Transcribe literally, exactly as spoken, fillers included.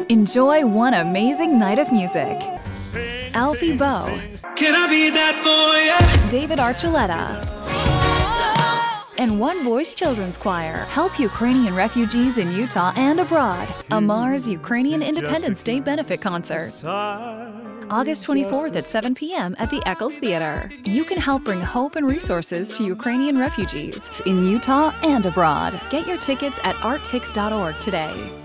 Enjoy one amazing night of music. Alfie Boe, Can I be that for you? David Archuleta, and One Voice Children's Choir help Ukrainian refugees in Utah and abroad. Amar's Ukrainian Independence Day Benefit Concert. August twenty-fourth at seven p m at the Eccles Theater. You can help bring hope and resources to Ukrainian refugees in Utah and abroad. Get your tickets at art tix dot org today.